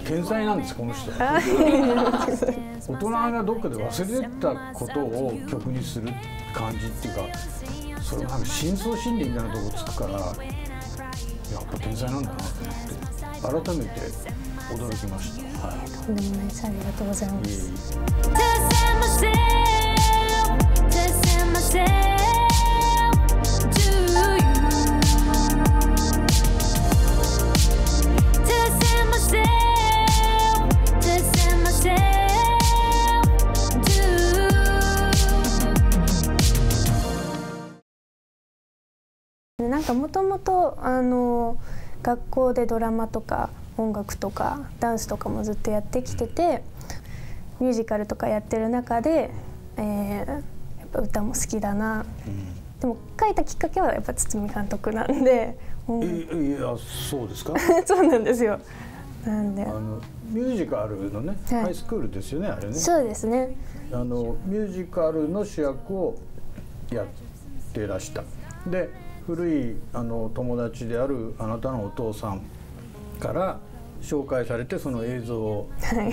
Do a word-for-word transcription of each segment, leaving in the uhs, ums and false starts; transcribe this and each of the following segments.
天才なんですこの人。大人がどっかで忘れてたことを曲にする感じっていうか、それがなんか深層心理みたいなとこつくから、やっぱ天才なんだなと思って改めて驚きました。はい、 とんでもないです。ありがとうございます。なんかもともとあの学校でドラマとか音楽とかダンスとかもずっとやってきてて、ミュージカルとかやってる中で、えー、やっぱ歌も好きだな、うん、でも書いたきっかけはやっぱ堤監督なんで。 いやそうですか。 そうなんですよ。なんであのミュージカルのね、はい、ハイスクールですよね、あれね。 そうですね。 あのミュージカルの主役をやってらした。で古いあの友達であるあなたのお父さんから紹介されてその映像を見た、はい、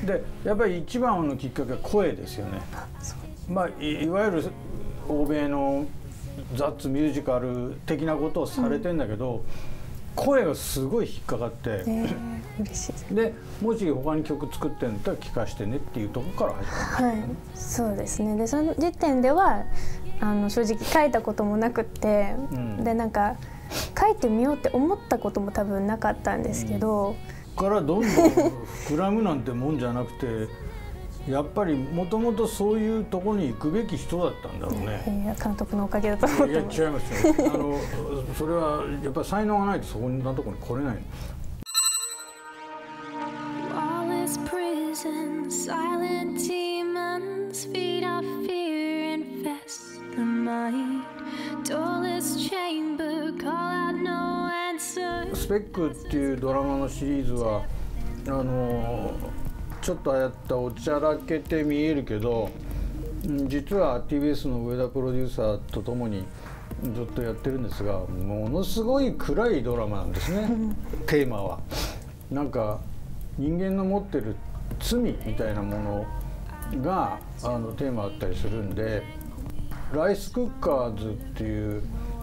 でやっぱり一番のきっかけは声ですよね。まあ い, いわゆる欧米のザッツミュージカル的なことをされてんだけど、うん、声がすごい引っかかって、えー、嬉しいです。 でもし他に曲作ってんだったら聴かしてねっていうところから始まるんですよね。はい、 そうですね。でその時点ではあの正直書いたこともなくって、うん、でなんか書いてみようって思ったことも多分なかったんですけど、うん、 からどんどん膨らむなんてもんじゃなくてやっぱりもともとそういうところに行くべき人だったんだろうね。 いや監督のおかげだと思ってます。 いや違いますよ。あのそれはやっぱり才能がないとそんなところに来れない。スペックっていうドラマのシリーズはあのちょっとああやったおちゃらけて見えるけど、実は ティービーエス の上田プロデューサーとともにずっとやってるんですが、ものすごい暗いドラマなんですね。テーマはなんか人間の持ってる罪みたいなものがあのテーマだったりするんで、ライスクッカーズっていう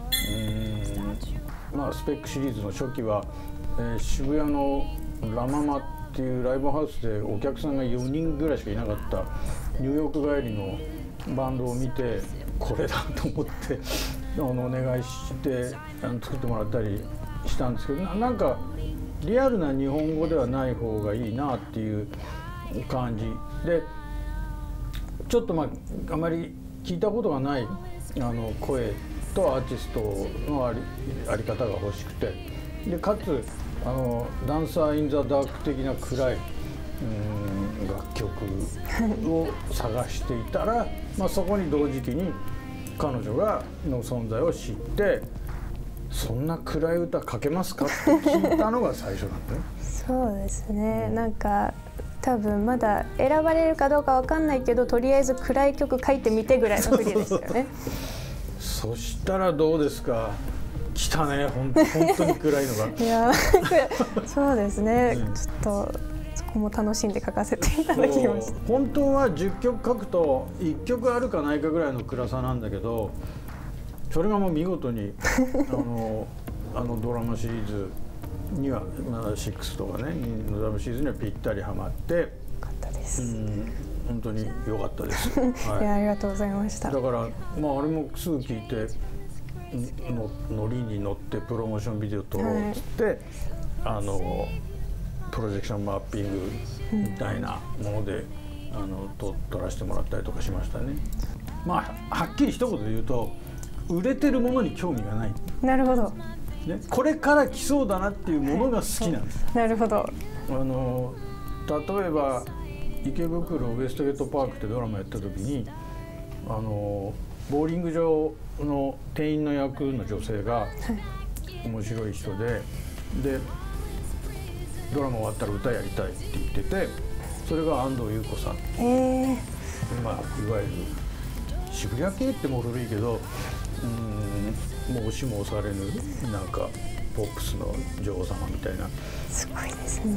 うん、まあ、スペックシリーズの初期は、えー、渋谷のラママっていうライブハウスでお客さんがよにんぐらいしかいなかったニューヨーク帰りのバンドを見てこれだと思ってあのお願いしてあの作ってもらったりしたんですけど、な, なんかリアルな日本語ではない方がいいなっていう感じで、ちょっとまああまり聞いたことがないあの声とアーティストのあ り, あり方が欲しくて、でかつあのダンサー・イン・ザ・ダーク的な暗いうん楽曲を探していたら、まあ、そこに同時期に彼女がの存在を知って、そんな暗い歌書けますかって聞いたのが最初なんだね。 そうですね、うん、なんか多分まだ選ばれるかどうかわかんないけど、とりあえず暗い曲書いてみてぐらいの時でしたよね。 そしたらどうですか、来たね、ほん本当に暗いのが。いやそうですね、うん、ちょっとそこも楽しんで書かせていただきました。 本当はじゅっきょく書くといっきょくあるかないかぐらいの暗さなんだけど、それがもう見事にあのあのドラマシリーズには、まあ、ろくとかねドラマシリーズにはぴったりはまって、よかったです。 うん本当に良かったです。 はい、いやありがとうございました。 だから、まあ、あれもすぐ聞いてのノリに乗ってプロモーションビデオ撮ろうっつって、はい、あのプロジェクションマッピングみたいなもので、うん、あの撮撮らせてもらったりとかしましたね。まあはっきり一言で言うと、売れてるものに興味がない。 なるほど。 ね、これから来そうだなっていうものが好きなんです。 なるほど。 あの例えば池袋ウエストゲートパークってドラマやった時に、あのボーリング場の店員の役の女性が面白い人で、でドラマ終わったら歌やりたいって言ってて、それが安藤優子さん、えー、まあいわゆる渋谷系ってもう古いけど、うんもう押しも押されぬなんかポップスの女王様みたいな。 すごいですね。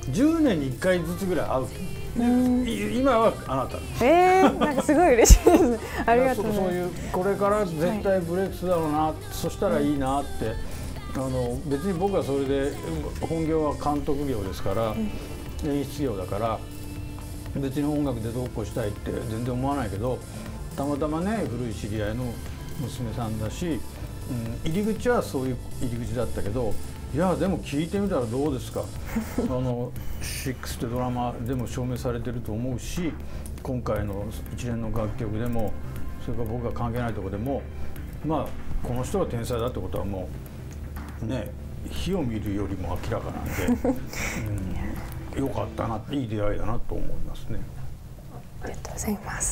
じゅうねんにいっかいずつぐらい会う。今はあなた。 えー、なんかすごい嬉しいです。ありがとうございます。 そういうこれから絶対ブレイクするだろうな、はい、そしたらいいなって、あの別に僕はそれで本業は監督業ですから、うん、演出業だから別に音楽でどうこうしたいって全然思わないけど、たまたまね古い知り合いの娘さんだし、うん、入り口はそういう入り口だったけど。いやでも聞いてみたらどうですかあの「シックス」ってドラマでも証明されてると思うし、今回の一連の楽曲でもそれから僕が関係ないところでも、まあこの人が天才だってことはもうね火を見るよりも明らかなんで、うん、よかったな、いい出会いだなと思いますね。 ありがとうございます。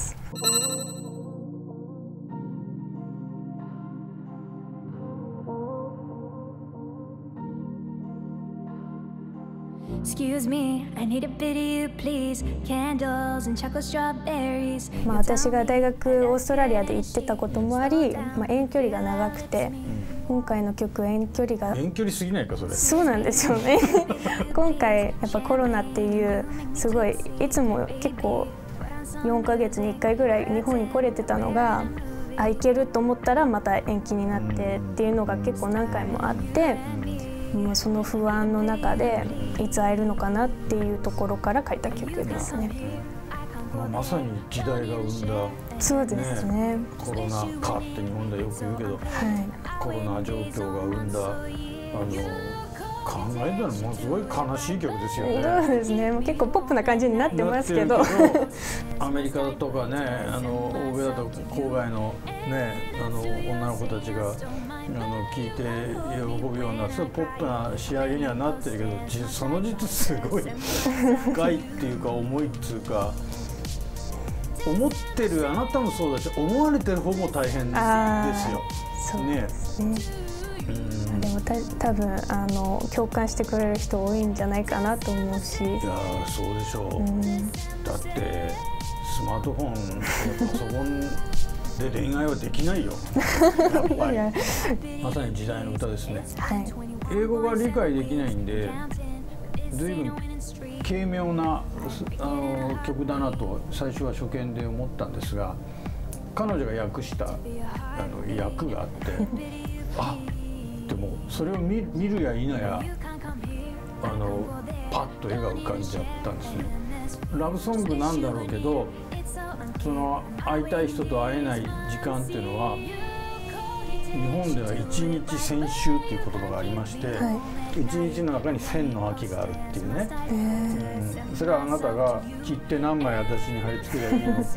まあ私が大学オーストラリアで行ってたこともあり、まあ、遠距離が長くて、うん、今回の曲遠距離が遠距離すぎないかそれ。 そうなんですよね今回やっぱコロナっていうすごいいつも結構よんかげつにいっかいぐらい日本に来れてたのが、あ行けると思ったらまた延期になってっていうのが結構何回もあって。もうその不安の中でいつ会えるのかなっていうところから書いた曲ですね。 まあ、まさに時代が生んだ、 そうですね、 ね、コロナ禍って日本ではよく言うけど、はい、コロナ状況が生んだあの考えたらものすごい悲しい曲ですよね。 そうですね、もう結構ポップな感じになってますけどアメリカとかね、あの欧米だと郊外のね、あの女の子たちがあの聴いて喜ぶようなそういうポップな仕上げにはなってるけど、その実すごい深いっていうか重いっていうか、思ってるあなたもそうだし思われてる方も大変ですよ。 そうですね。うんでもた多分あの共感してくれる人多いんじゃないかなと思うし。いやそうでしょう、うん、だってスマートフォンパソコンで恋愛はできないよやっぱりまさに時代の歌ですね、はい、英語が理解できないんで随分軽妙なあの曲だなと最初は初見で思ったんですが、彼女が訳したあの役があってあでもそれを 見, 見るや否やあのパッと絵が浮かんじゃったんですね。ラブソングなんだろうけど、その会いたい人と会えない時間っていうのは日本では一日千秋っていう言葉がありまして、はい、一日の中に千の秋があるっていうね、うん、それはあなたが切って何枚私に貼り付ければいいのって、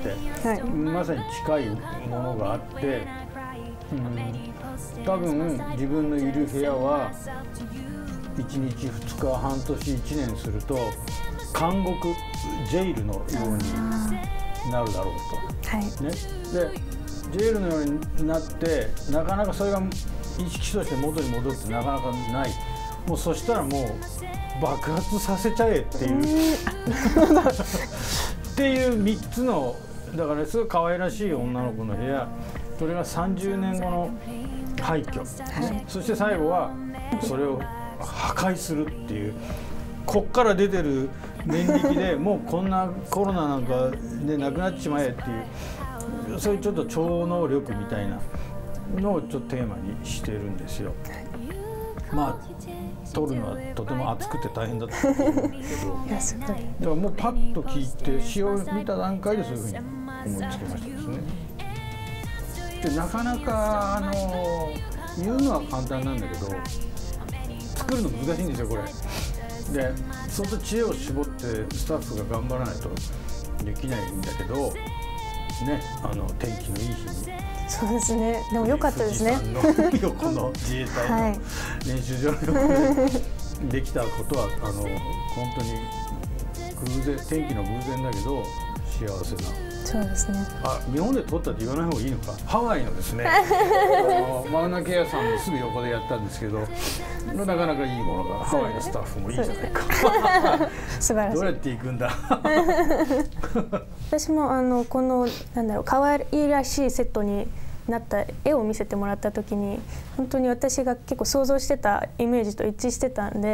はい、まさに近いものがあって、うん、多分自分のいる部屋はいちにちふつか半年いちねんすると監獄ジェイルのようになるだろうと、はいね、でジェイルのようになってなかなかそれが意識として元に戻るってなかなかない。もうそしたらもう爆発させちゃえっていうっていうみっつのだからすごい可愛らしい女の子の部屋、それがさんじゅうねんごの廃墟、はい、そして最後はそれを破壊するっていう、こっから出てる念力でもうこんなコロナなんかでなくなっちまえっていう、そういうちょっと超能力みたいなのをちょっとテーマにしてるんですよ。まあ撮るのはとても熱くて大変だったと思うんだけどだからもうパッと聞いて詩を見た段階でそういうふうに思いつきましたですね。でなかなかあの言うのは簡単なんだけど作るの難しいんですよこれ。で相当知恵を絞ってスタッフが頑張らないとできないんだけどね、あの天気のいい日にそうですね。でも良かったですね。 富士山の横の自衛隊の練習場の横でできたことはあの本当に偶然、天気の偶然だけど幸せな。 そうですね。 あ、日本で撮ったって言わない方がいいのか。ハワイのですね、あのマウナケアさんのすぐ横でやったんですけど、なかなかいいものが、ハワイのスタッフもいいじゃないか。 素晴らしい。 どうやって行くんだ。 私もあのこのなんだろう可愛らしいセットになった絵を見せてもらった時に本当に私が結構想像してたイメージと一致してたんで、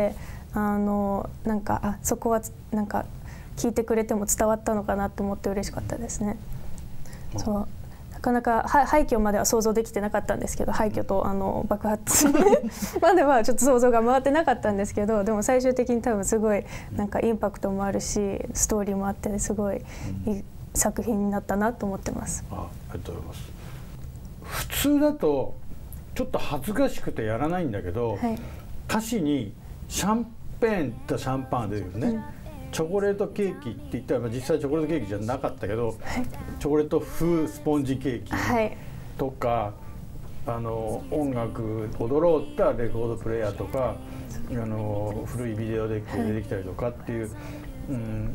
あのなんかあそこはなんか聞いてくれても伝わったのかなと思って嬉しかったですね。うん、そうなかなか廃墟までは想像できてなかったんですけど、廃墟とあの爆発まではちょっと想像が回ってなかったんですけど、でも最終的に多分すごいなんかインパクトもあるしストーリーもあってすごいいい作品になったなと思ってます。 あ、ありがとうございます。普通だとちょっと恥ずかしくてやらないんだけど、はい、歌詞にシャンペーンとシャンパンが出てくるね、うん、チョコレートケーキって言ったら実際チョコレートケーキじゃなかったけど、はい、チョコレート風スポンジケーキとか、はい、あの音楽踊ろうったレコードプレーヤーとかあの古いビデオデッキで出てきたりとかっていう、はい、うん、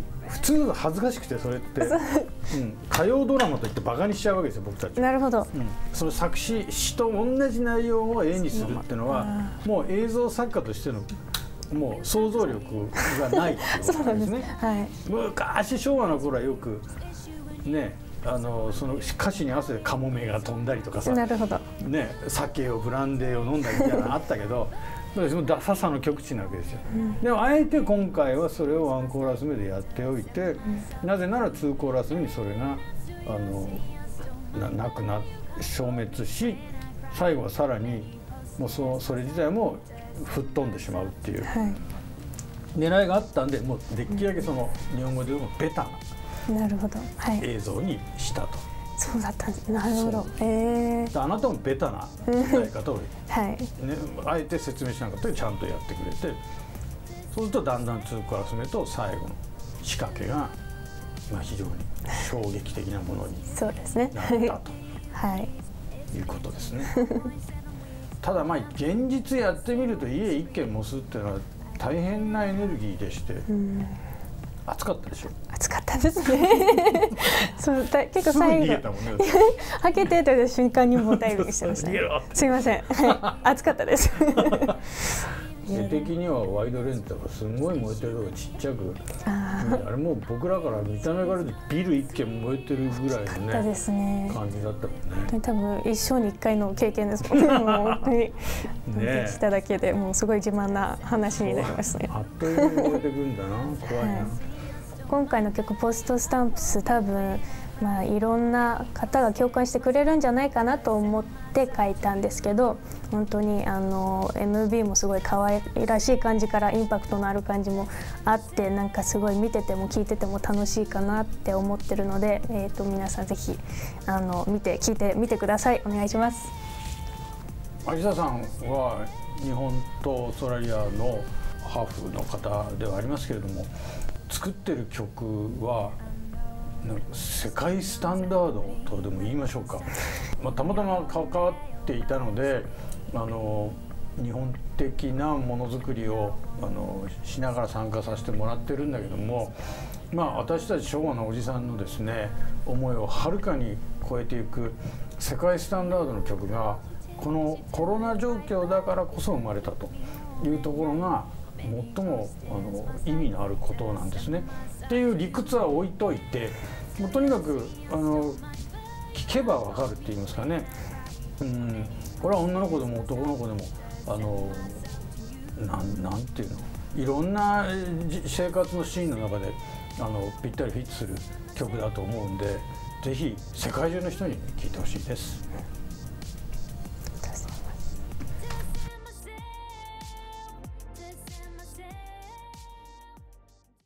普通恥ずかしくてそれって、うん、歌謡ドラマといってバカにしちゃうわけですよ僕たち。 なるほど、 うん、その作詞詩と同じ内容を絵にするっていうのはもう映像作家としてのもう想像力がないっていうことですね。はい、昔昭和の頃はよくね、あのその歌詞に合わせてカモメが飛んだりとかさ、 なるほど、 ね、酒をブランデーを飲んだりみたいなのあったけどそのダサさの極致なわけですよ、うん、でもあえて今回はそれをワンコーラス目でやっておいて、うん、なぜならツーコーラス目にそれがあの な, なくな消滅し、最後はさらにもう そ, それ自体も吹っ飛んでしまうっていう、はい、狙いがあったんで、もうできるだけその日本語でもベタな映像にしたと。 そうだったんです。なるほど。えー、あなたもベタな歌い方を、 はいね、あえて説明しなかったりちゃんとやってくれて、そうするとだんだんツーコーラス目と最後の仕掛けが、まあ、非常に衝撃的なものになったと、はい、いうことですね。ただまあ現実やってみると家一軒もすっていうのは大変なエネルギーでして、うん、暑かったでしょ。 暑かったですね。そうだ結構最後開けてた瞬間にもうダイビングしてましたね。すいません、暑かったです。 絵的にはワイドレンズとかすごい燃えてるのがちっちゃく、あ, あれもう僕らから見た目からビル一軒燃えてるぐらいのね、ですね感じだったもんね。 多分一生に一回の経験ですもんね。もう本当にできただけでもうすごい自慢な話になりますね。 あっという間に燃えてくんだな、怖いな。はい、 今回の曲ポストスタンプス、多分まあいろんな方が共感してくれるんじゃないかなと思って書いたんですけど、本当にあの エムブイ もすごい可愛らしい感じからインパクトのある感じもあって、なんかすごい見てても聴いてても楽しいかなって思ってるので、えー、と皆さんぜひあの見て聴いてみてください。お願いします。 有沙さんは日本とオーストラリアのハーフの方ではありますけれども、作ってる曲は世界スタンダードとでも言いましょうか、まあ、たまたま関わっていたのであの日本的なものづくりをあのしながら参加させてもらってるんだけども、まあ、私たち昭和のおじさんのですね思いをはるかに超えていく世界スタンダードの曲がこのコロナ状況だからこそ生まれたというところが最もあの意味のあることなんですね。っていう理屈は置いといて、もうとにかくあの聞けばわかるって言いますかね。うん、これは女の子でも男の子でもあのなんなんていうの、いろんな生活のシーンの中であのぴったりフィットする曲だと思うんで、ぜひ世界中の人に聴いてほしいです。